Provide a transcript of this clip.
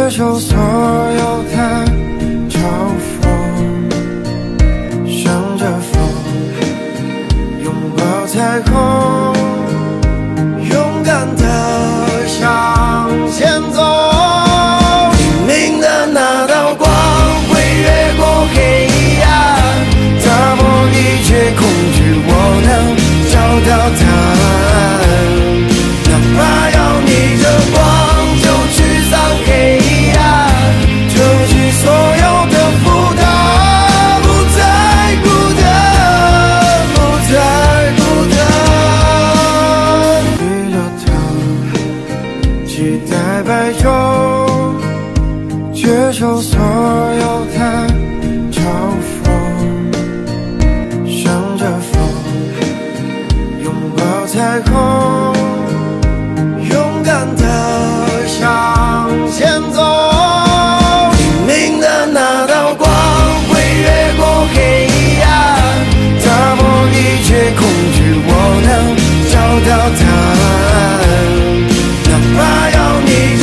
接受所有的嘲讽，向着风，拥抱彩虹，勇敢地向前走。黎明的那道光会越过黑暗，打破一切恐惧，我能找到答案。哪怕要逆着光，就驱散黑暗，丢弃所有的负担，不再孤单，不再孤单。低着头，期待白昼，接受所有的嘲讽，向着风，拥抱彩虹，勇敢地向前走。黎明的那道光会越过黑暗，打破一切恐惧，我能找到答案。哪怕要逆